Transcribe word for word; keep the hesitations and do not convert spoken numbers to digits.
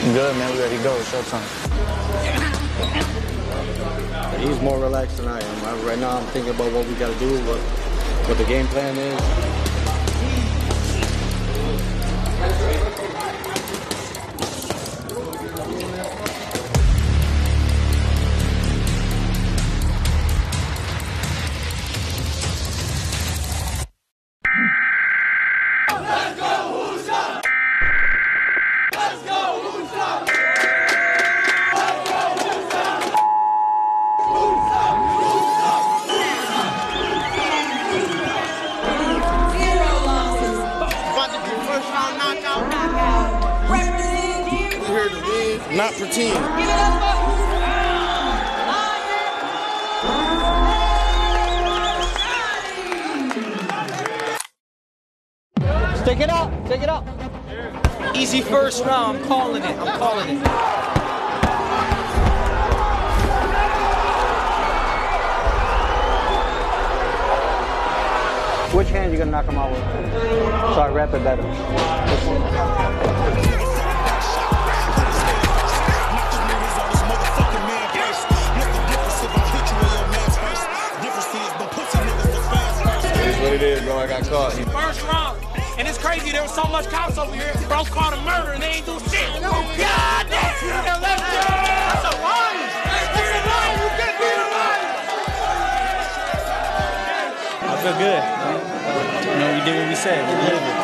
Good, man. We ready to go. It's showtime. He's more relaxed than I am. I, right now, I'm thinking about what we got to do, what, what the game plan is. Not pretend. Stick it up, stick it up. Easy first round, I'm calling it, I'm calling it. Which hand you gonna knock him out with? So I rap it better. What it is, bro. I got caught. First round. And it's crazy, there was so much cops over here. Bro caught a murder and they ain't do shit. God damn! Let's go! That's a lion! Let's be a lion! You can't be a lion! I feel good. You know, we did what we said. We delivered.